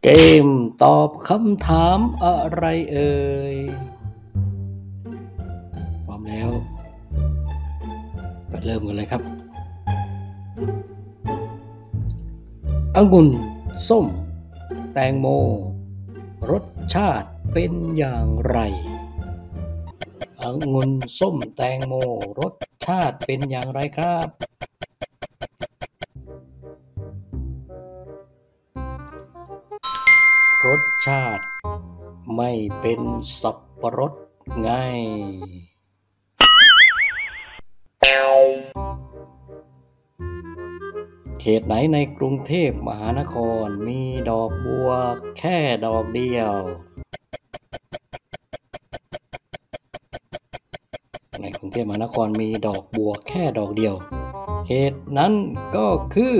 เกมตอบคำถามอะไรเอ่ยพร้อมแล้วเริ่มกันเลยครับองุ่นส้มแตงโมรสชาติเป็นอย่างไรองุ่นส้มแตงโมรสชาติเป็นอย่างไรครับรสชาติไม่เป็นสับปะรดไงเขตไหนในกรุงเทพมหานครมีดอกบัวแค่ดอกเดียวในกรุงเทพมหานครมีดอกบัวแค่ดอกเดียวเขตนั้นก็คือ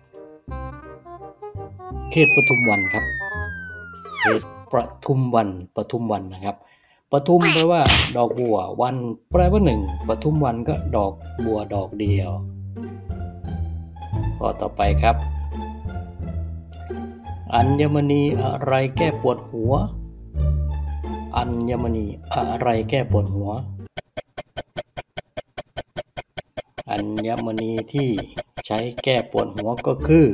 เขตปทุมวันครับเขตปทุมวันนะครับปทุมแปลว่าดอกบัววันแปลว่าหนึ่งปทุมวันก็ดอกบัวดอกเดียวข้อต่อไปครับอัญมณีอะไรแก้ปวดหัวอัญมณีอะไรแก้ปวดหัวอัญมณีที่ใช้แก้ปวดหัวก็คือ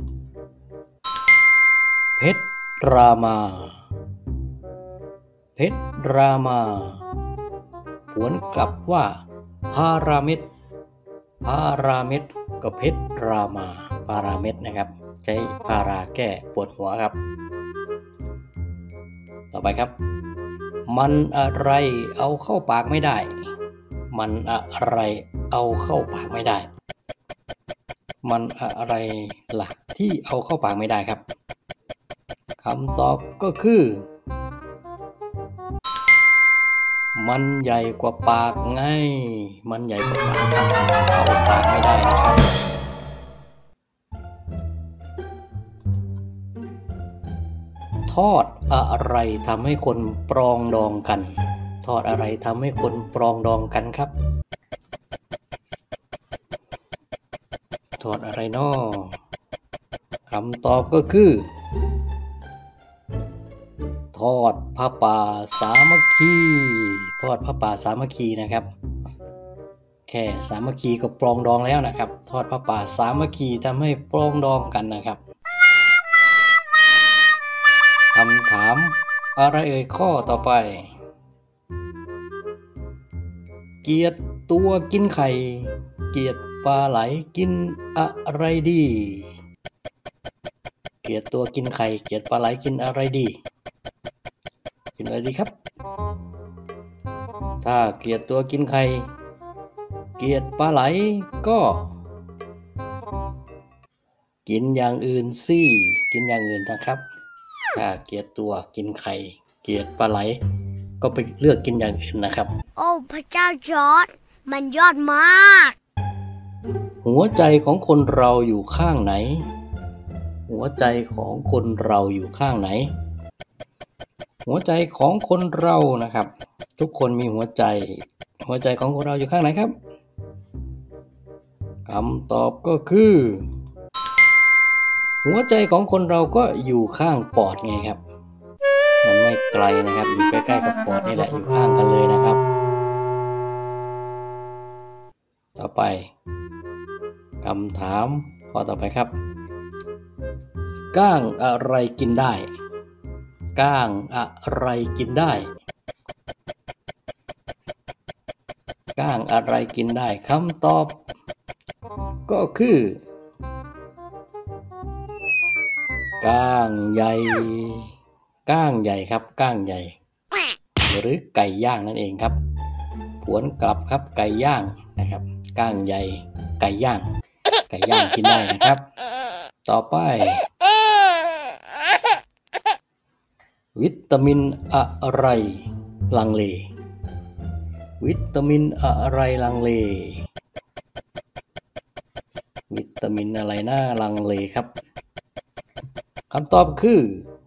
เพชรรามาเพชรรามาผวนกลับว่าพาราเม็ดพาราเม็ดก็เพชรรามาพาราเม็ดนะครับใช้พาราแก้ปวดหัวครับต่อไปครับมันอะไรเอาเข้าปากไม่ได้มันอะไรเอาเข้าปากไม่ได้มันอะไรล่ะที่เอาเข้าปากไม่ได้ครับคำตอบก็คือมันใหญ่กว่าปากไงมันใหญ่กว่าปากเข้าปากไม่ได้นะครับทอดอะไรทำให้คนปรองดองกันทอดอะไรทำให้คนปรองดองกันครับทอดอะไรน้อคำตอบก็คือทอดผ้าป่าสามัคคีทอดผ้าป่าสามัคคีนะครับแค่สามัคคีก็ปรองดองแล้วนะครับทอดผ้าป่าสามัคคีทำให้ปรองดองกันนะครับคำถามอะไรเอ่ยข้อต่อไปเกียรติตัวกินไข่เกียรติปลาไหลกินอะไรดีเกียรติตัวกินไข่เกียรติปลาไหลกินอะไรดีกินอะไรดีครับถ้าเกียรติตัวกินไข่เกียรติปลาไหลก็กินอย่างอื่นสิกินอย่างอื่นนะครับถ้าเกียรติตัวกินไข่เกียรติปลาไหลก็ไปเลือกกินอย่างอื่นนะครับโอ้พระเจ้าจอร์จมันยอดมากหัวใจของคนเราอยู่ข้างไหนหัวใจของคนเราอยู่ข้างไหนหัวใจของคนเรานะครับทุกคนมีหัวใจของคนเราอยู่ข้างไหนครับคำตอบก็คือหัวใจของคนเราก็อยู่ข้างปอดไงครับมันไม่ไกลนะครับอยู่ใกล้ๆกับปอดนี่แหละอยู่ข้างกันเลยนะครับต่อไปคำถามข้อต่อไปครับก้างอะไรกินได้ก้างอะไรกินได้ก้างอะไรกินได้คำตอบก็คือก้างใหญ่ก้างใหญ่ครับก้างใหญ่หรือไก่ย่างนั่นเองครับผวนกลับครับไก่ย่างนะครับก้างใหญ่ไก่ย่างกินได้นะครับต่อไปวิตามินอะไรลังเลวิตามินอะไรลังเลวิตามินอะไรน่าลังเลครับคำตอบคือ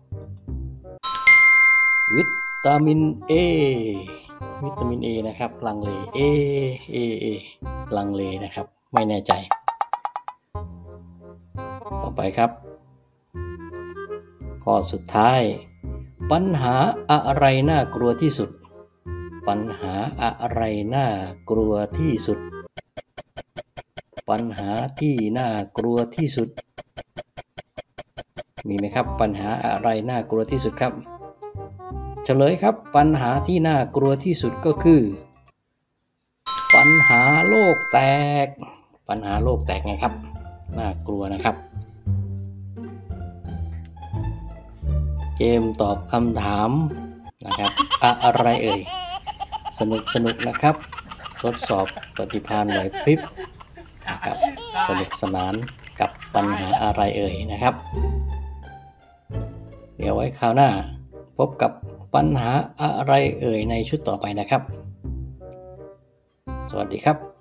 วิตามินเอวิตามินเอนะครับลังเลเอลังเลนะครับไม่แน่ใจต่อไปครับข้อสุดท้ายปัญหาอะไรน่ากลัวที่สุดปัญหาอะไรน่ากลัวที่สุดปัญหาที่น่ากลัวที่สุดมีไหมครับปัญหาอะไรน่ากลัวที่สุดครับเฉลยครับปัญหาที่น่ากลัวที่สุดก็คือปัญหาโลกแตกปัญหาโลกแตกไงครับน่ากลัวนะครับเกมตอบคำถามนะครับอะไรเอ่ยสนุกนะครับทดสอบปฏิภาณไหวพริบนะครับสนุกสนานกับปัญหาอะไรเอ่ยนะครับเดี๋ยวไว้คราวหน้าพบกับปัญหาอะไรเอ่ยในชุดต่อไปนะครับสวัสดีครับ